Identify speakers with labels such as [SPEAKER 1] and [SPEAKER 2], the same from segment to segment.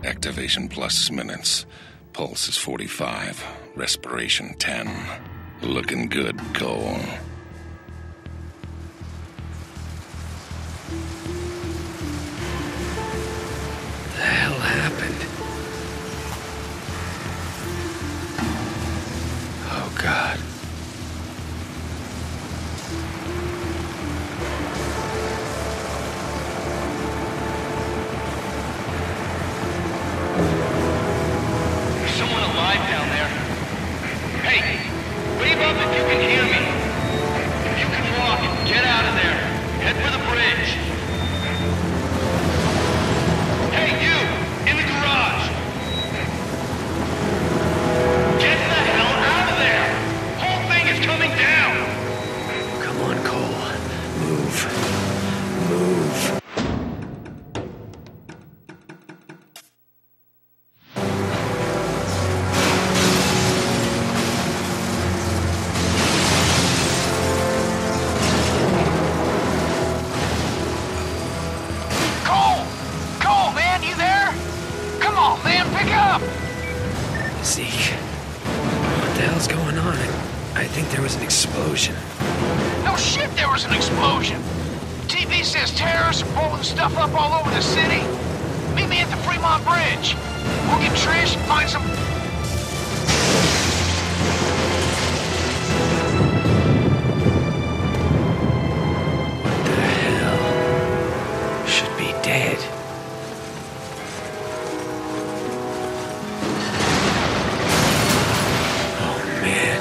[SPEAKER 1] Activation plus minutes. Pulse is 45. Respiration 10. Looking good, Cole.
[SPEAKER 2] The hell happened? Oh, God.
[SPEAKER 3] There's someone alive down there. Hey, wave up if you can hear me. If you can walk, get out of there. Head for the bridge. Hey, you! In the garage! Get the hell out of there! Whole thing is coming down!
[SPEAKER 2] Come on, Cole. Move. Move.
[SPEAKER 3] Cole! Cole, man, you there? Come on, man, pick up!
[SPEAKER 2] Zeke. What the hell's going on? I think there was an explosion.
[SPEAKER 3] No shit, there was an explosion! TV says terrorists are blowing stuff up all over the city. Meet me at the Fremont Bridge. We'll get Trish and find some...
[SPEAKER 2] What the hell? Should be dead. Oh, man.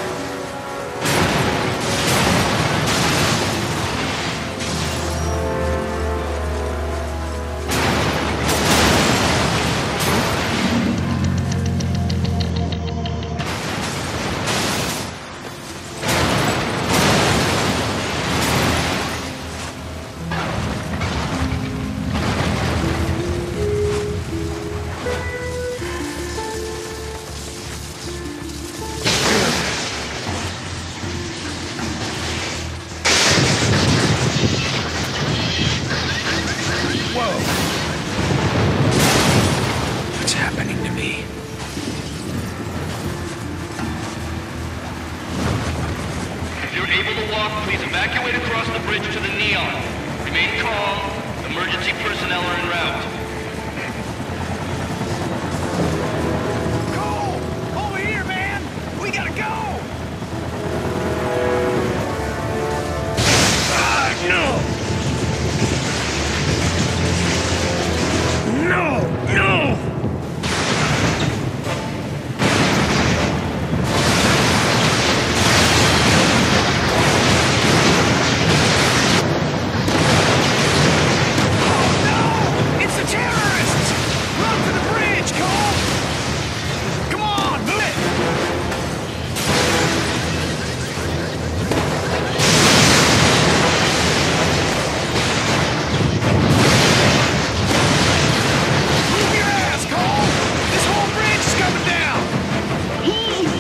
[SPEAKER 2] What's happening to me?
[SPEAKER 3] If you're able to walk, please evacuate across the bridge to the Neon. Remain calm. Emergency personnel are en route. Cole! Over here, man! We gotta go!
[SPEAKER 2] No! No! No!
[SPEAKER 3] It's the terrorists! Run for the bridge, Cole! Come on, move it! Move your ass, Cole! This whole bridge is coming down!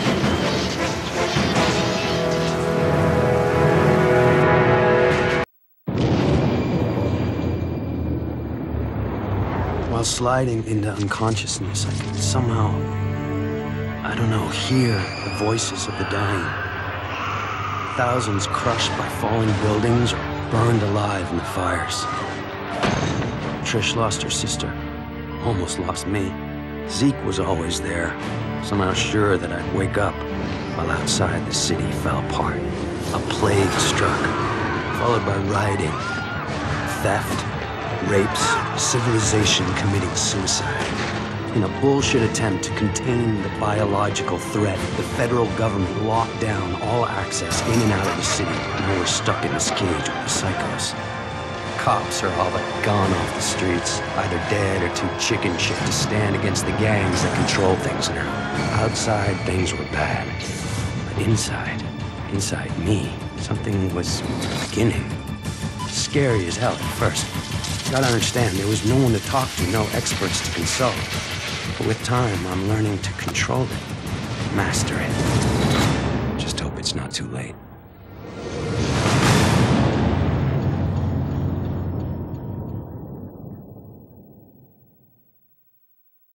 [SPEAKER 4] While sliding into unconsciousness, I could somehow, I don't know, hear the voices of the dying. Thousands crushed by falling buildings or burned alive in the fires. Trish lost her sister, almost lost me. Zeke was always there, somehow sure that I'd wake up, while outside the city fell apart. A plague struck, followed by rioting, theft, rapes, civilization committing suicide. In a bullshit attempt to contain the biological threat, the federal government locked down all access in and out of the city. Now we're stuck in this cage with the psychos. Cops are all but gone off the streets, either dead or too chicken shit to stand against the gangs that control things now. Outside, things were bad. But inside me, something was beginning. Scary as hell at first. Gotta understand, there was no one to talk to, no experts to consult. But with time, I'm learning to control it, master it. Just hope it's not too late.